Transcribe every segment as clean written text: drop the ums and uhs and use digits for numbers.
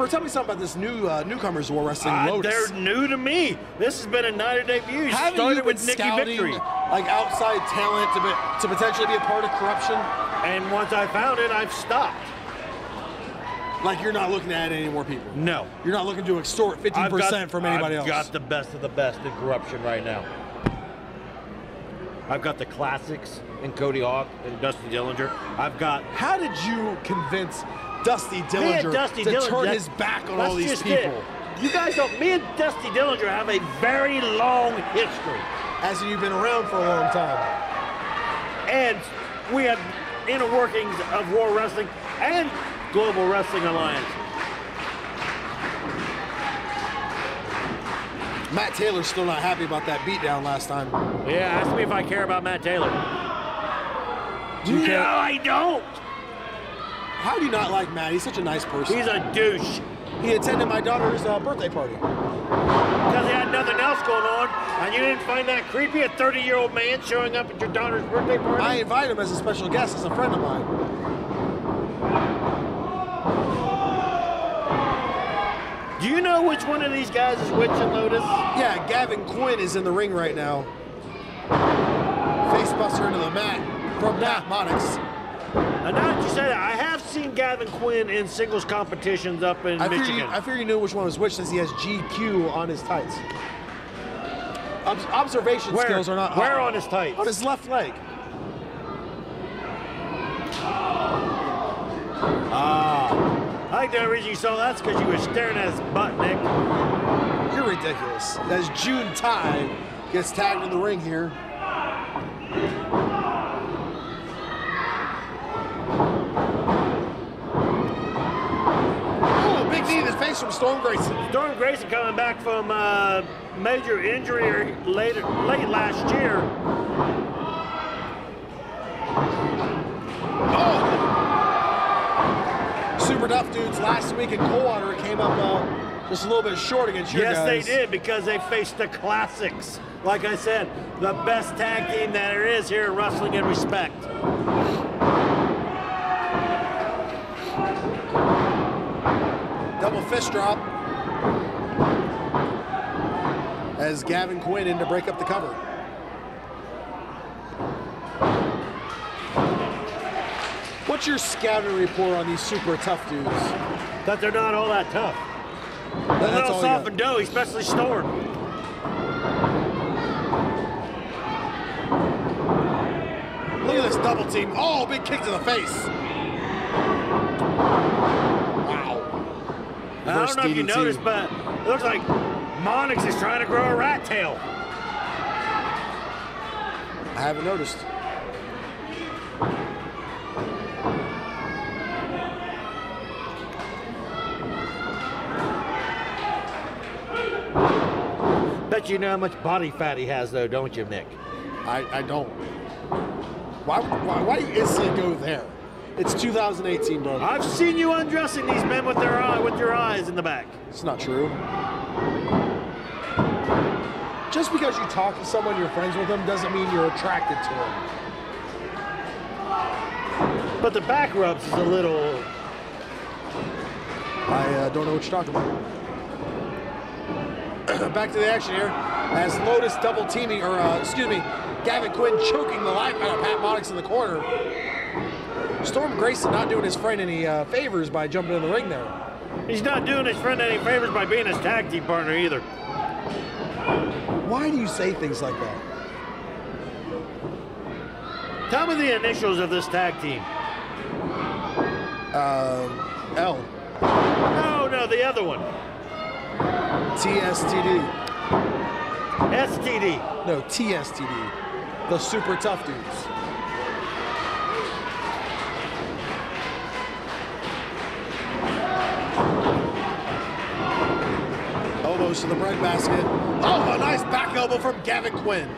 Bert, tell me something about this new newcomers War Wrestling, Lotus. They're new to me. This has been a night of debuts. Haven't you been scouting like outside talent to potentially be a part of corruption? And once I found it, I've stopped. Like you're not looking to add any more people? No. You're not looking to extort 50% from anybody else? I've got the best of the best in corruption right now. I've got the classics in Cody Hawk and Dusty Dillinger. I've got... How did you convince Dusty Dillinger to turn his back on all these people? You guys don't... Me and Dusty Dillinger have a very long history. As you've been around for a long time. And we have inner workings of War Wrestling and Global Wrestling Alliance. Matt Taylor's still not happy about that beatdown last time. Yeah, ask me if I care about Matt Taylor. Do you care? No, I don't. How do you not like Matt? He's such a nice person. He's a douche. He attended my daughter's birthday party. Because he had nothing else going on, and you didn't find that creepy, a 30-year-old man showing up at your daughter's birthday party? I invited him as a special guest, as a friend of mine. Do you know which one of these guys is which in Lotus? Yeah, Gavin Quinn is in the ring right now. Facebuster into the mat from Matt Monix. And now that you say that, I have seen Gavin Quinn in singles competitions up in Michigan. I figured you knew which one was which since he has GQ on his tights. Observation skills are not... Where on his tights? On his left leg. I think the reason you saw that's because you were staring at his butt, Nick. You're ridiculous. As June Tai gets tagged in the ring here. Oh, big knee in the face from Storm Grayson. Storm Grayson coming back from major injury late last year. Oh! Super Tough Dudes last week in Coldwater came up just a little bit short against your guys. Yes, they did, because they faced the classics. Like I said, the best tag team that there is here in wrestling in respect. Double fist drop as Gavin Quinn in to break up the cover. What's your scouting report on these Super Tough Dudes? That they're not all that tough. They're a little soft and doughy, especially Storm. Look at this double team. Oh, big kick to the face. Wow. I don't know if you noticed, but it looks like Monix is trying to grow a rat tail. I haven't noticed. Bet you know how much body fat he has, though, don't you, Nick? I don't. Why instantly go there? It's 2018, bro. I've seen you undressing these men with your eyes in the back. It's not true. Just because you talk to someone, you're friends with them, doesn't mean you're attracted to them. But the back rubs is a little... I don't know what you're talking about. Back to the action here. As Lotus double teaming, or excuse me, Gavin Quinn choking the life out of Pat Monix in the corner. Storm Grayson not doing his friend any favors by jumping in the ring there. He's not doing his friend any favors by being his tag team partner either. Why do you say things like that? Tell me the initials of this tag team. L. No, the other one. TSTD. STD. No, TSTD. The Super Tough Dudes. Elbows to the breadbasket. Oh, a nice back elbow from Gavin Quinn.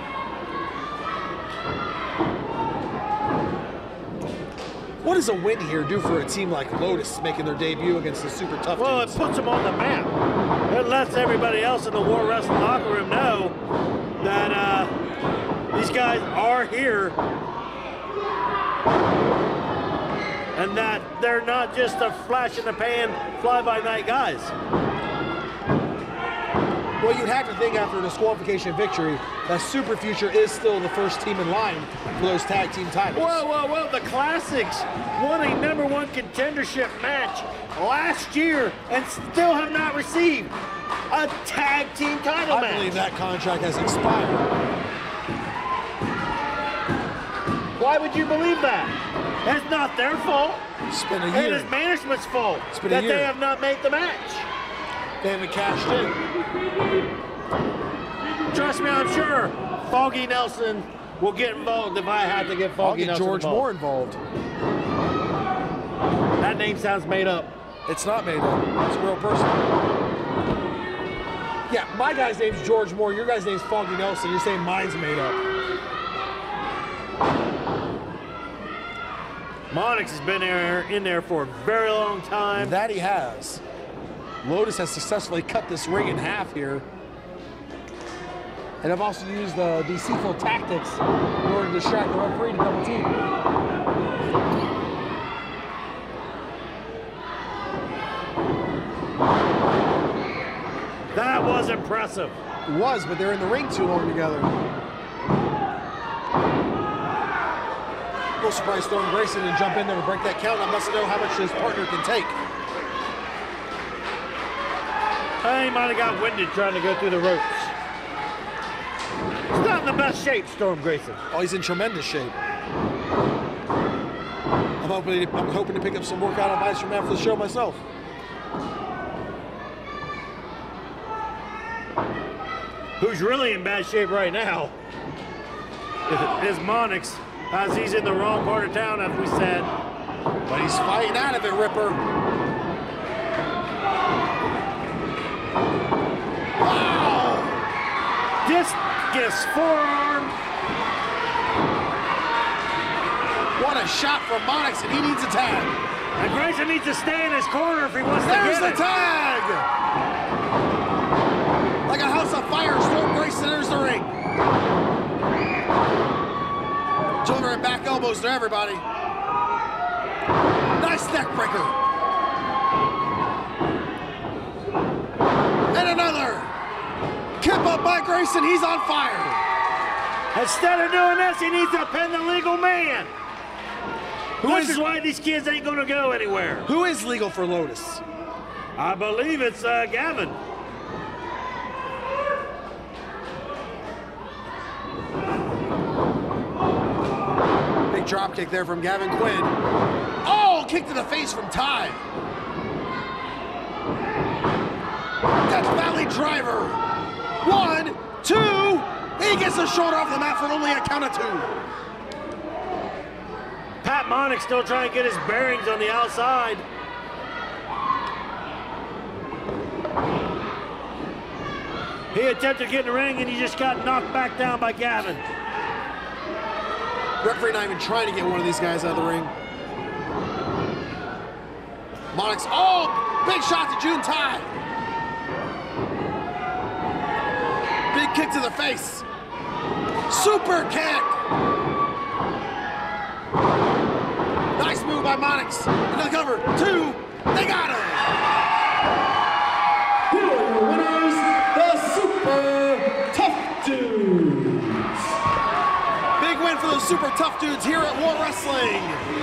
What does a win here do for a team like Lotus making their debut against the Super Tough Well, Dudes? it puts them on the map. It lets everybody else in the War Wrestling locker room know that these guys are here and that they're not just a flash in the pan, fly-by-night guys. Well, you'd have to think after a disqualification victory that Super Future is still the first team in line for those tag team titles. Whoa. The Classics won a #1 contendership match last year and still have not received a tag team title match. I believe that contract has expired. Why would you believe that? It's not their fault. It's been a It year. is management's fault It's been a that year. they have not made the match. They haven't cashed in. Trust me, I'm sure Foggy Nelson will get involved if I had to get I'll Foggy get Nelson George involved. Moore involved. That name sounds made up. It's not made up. It's a real person. Yeah, my guy's name's George Moore. Your guy's name's Foggy Nelson. You're saying mine's made up. Monix has been in there for a very long time. That he has. Lotus has successfully cut this ring in half here. And I've also used deceitful tactics in order to distract the referee to double team. That was impressive. It was, but they're in the ring too long together. A little surprised Storm Grayson didn't jump in there and break that count. I must know how much his partner can take. He might have got winded trying to go through the ropes. He's not in the best shape, Storm Grayson. Oh, he's in tremendous shape. I'm hoping to pick up some workout advice from after the show myself. Who's really in bad shape right now is Monix, as he's in the wrong part of town, as we said. But he's fighting out of it, Ripper. Wow! Discus forearm. What a shot from Monix, and he needs a tag. And Grayson needs to stay in his corner if he wants There's to the get it. tag! Like a house of fire, Storm Grayson enters the ring. Shoulder and back elbows to everybody. Nice neck breaker. And another. Kip up by Grayson, he's on fire. Instead of doing this, he needs to pin the legal man. This is why these kids ain't gonna go anywhere. Who is legal for Lotus? I believe it's Gavin. Big drop kick there from Gavin Quinn. Oh, kick to the face from Ty. Death Valley driver. 1, 2. He gets the shoulder off the mat for only a count of 2. Pat Monix still trying to get his bearings on the outside. He attempted to get in the ring and he just got knocked back down by Gavin. Referee not even trying to get one of these guys out of the ring. Monix, oh, big shot to June Tai. Big kick to the face. Super kick. Nice move by Monix. Another cover, 2. They got him. Here are your winners, the Super Tough Dudes. Big win for the Super Tough Dudes here at War Wrestling.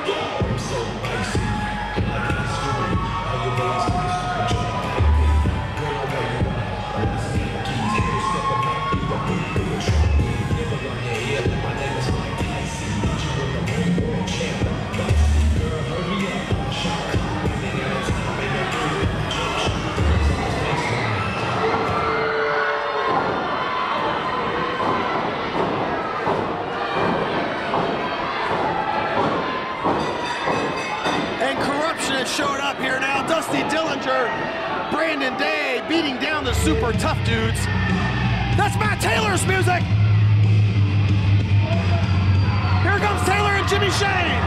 Showed up here now. Dusty Dillinger, Brandon Day beating down the Super Tough Dudes. That's Matt Taylor's music. Here comes Taylor and Jimmy Shane.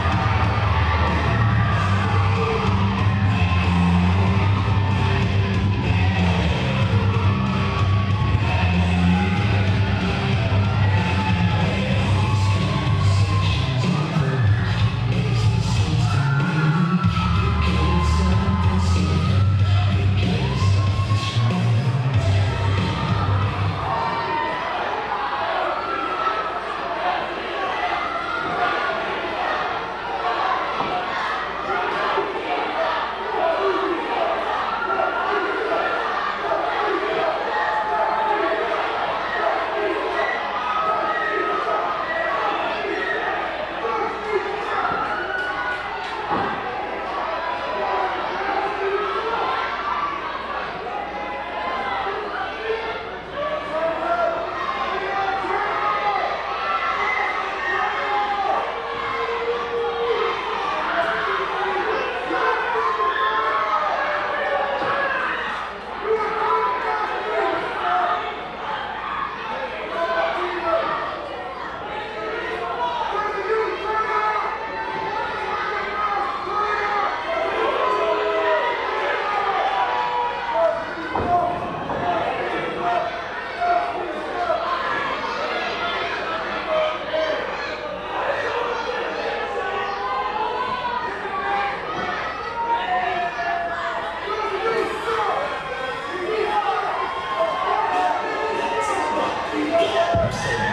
wrestling